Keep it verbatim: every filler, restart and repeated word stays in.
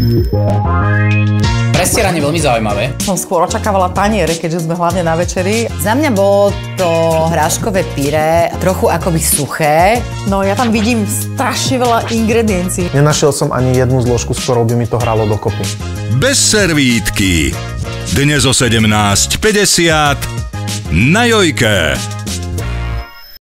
Prestieranie veľmi zaujímavé. Som skôr očakávala taniere, keďže sme hlavne na večeri. Za mňa bolo to hráškové pyré, trochu akoby suché. No ja tam vidím strašne veľa ingrediencií. Nenašiel som ani jednu zložku, s ktorou by mi to hralo dokopy. Bez servítky. Dnes o sedemnásť päťdesiat na Jojke.